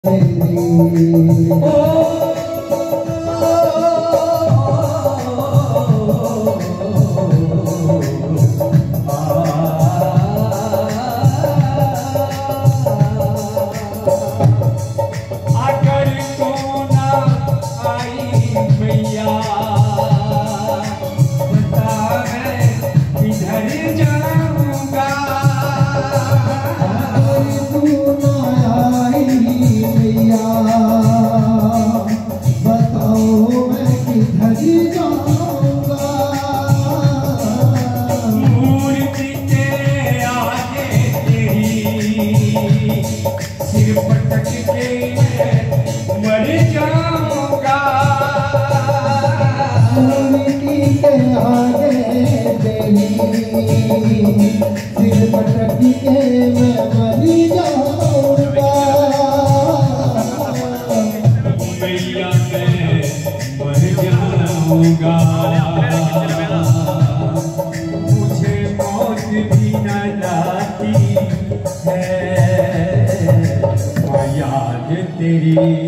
सिर पटक के मर जाऊंगा, मूर्ति के आगे तेरी सिर पटक के मैं मर जाऊंगा, मैया मैं मर जाऊंगा, मुझे मौत भी न लाती है याद तेरी।